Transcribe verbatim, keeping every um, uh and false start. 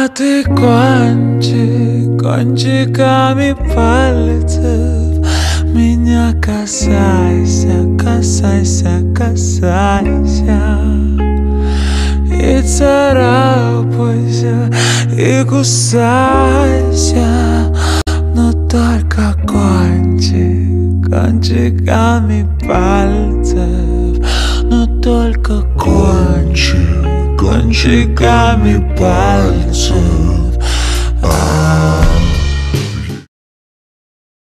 ты кончик, кончиками пальцев меня касайся, касайся, касайся. И царапайся, и кусайся, но только кончик, кончиками пальцев, но только кончик, кончиками пальцев.